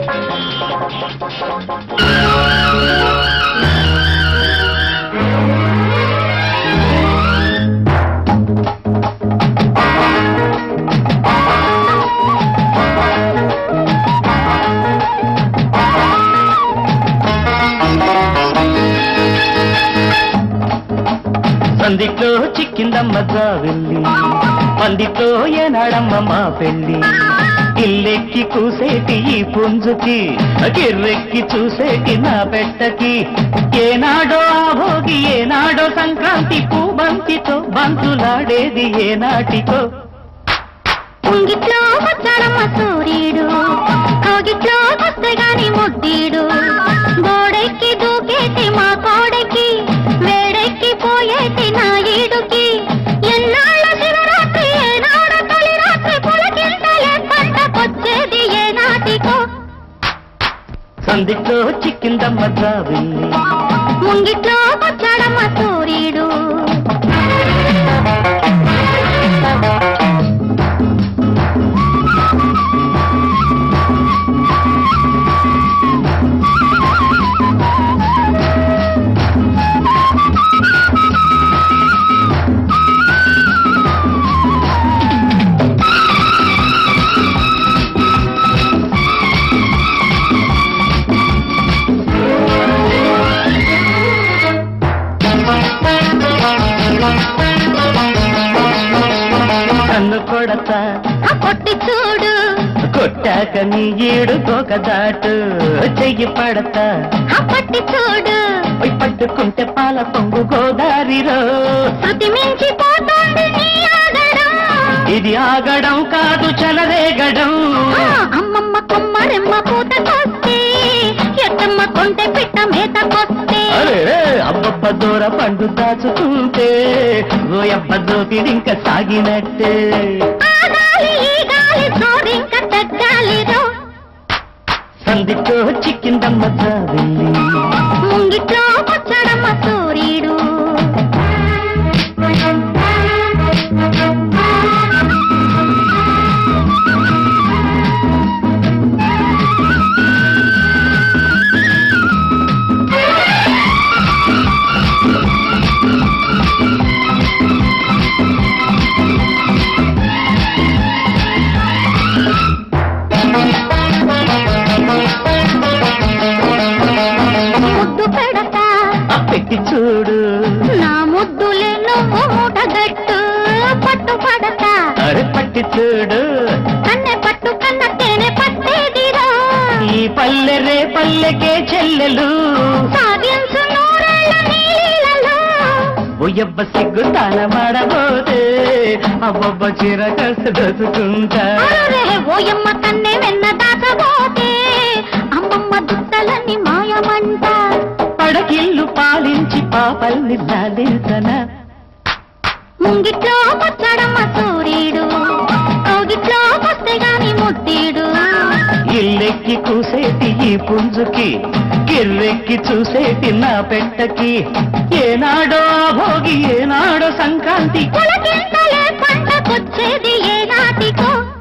సందిట్లో చిక్కిందమ్మ జావెల్లి పందిట్లో ఏనాడమ్మ మా పెళ్ళి ఇల్లెక్కి కూసేటి ఈ పుంజుకి గిర్రెక్కి చూసేటి నా పెట్టకి ఏనాడో ఆ భోగి ఏనాడో సంక్రాంతి పూబంతితో బంతులాడేది ఏనాటికో ఉంగిట్లో వచ్చాడమ్మ సూర్యుడు కోగిట్లో వస్తే గాని ముద్దీడు గోడెక్కి దూకేటి మా కోడెక్కి వేడెక్కి పోయేటి నా ఈడుకి ఎన్నాళ్ళ శివరాత్రి ఏనాడ తొలి రాత్రి పులకింతలే పంటకొచ్చేది ఏనాటికో సందిట్లో చిక్కిందమ్మ జావెల్లి ముంగిట్లో వచ్చాడమ్మ సూర్యుడు కొడతా కొట్టి చూడు కొట్టాక నీ ఏడు తోక దాటు చెయ్యి పడతా పట్టి చూడు పట్టుకుంటే పాల పొంగు గోదారిలో శృతి మించిపోతుంది నీ ఆగడం ఇది ఆగడం కాదు చలరేగడం అమ్మమ్మ కొమ్మరెమ్మ పూతకొస్తే ఎట్టమ్మ కొంటె పిట్ట మేతకొస్తే అబ్బబ్బ దూర పండు దాచుకుంటే ఓ అబ్బ దోపిడింక సాగినట్టే ఇంకా తగ్గాలిరో సందిట్లో చిక్కిందమ్మ జావెల్లి ముంగిట్లో వచ్చాడమ్మ సూర్యుడు పెట్టి చూడు నా ముద్దులే నువ్వు మూటగట్టు పట్టు పడతా అరే పట్టి చూడు కన్నె పట్టు కన్న తేనె పట్టేదిరా ఈ పల్లె రే పల్లెకే చెల్లెలు సాగించు నూరేళ్ళ నీళ్ళలో ఓయబ్బ సిగ్గు తాళమాడబోతే అబ్బబ్బ చీర కసి దొరుకుంటా ఓయమ్మ కన్నె వెన్న దాచబోతే అమ్మమ్మ దుట్టలని మాయమంట పడకిల్లు పాలించి పాపల్ని లాలించనా ముంగిట్లో వచ్చాడమ్మ సూర్యుడు కోగిట్లో వస్తే గాని ముద్దీడు ఇల్లెక్కి కూసేటి ఈ పుంజుకి గిర్రెక్కి చూసేటి నా పెట్టకి ఏనాడో భోగి ఏనాడో సంక్రాంతి పులకింతలే పంటకొచ్చేది ఏనాటికో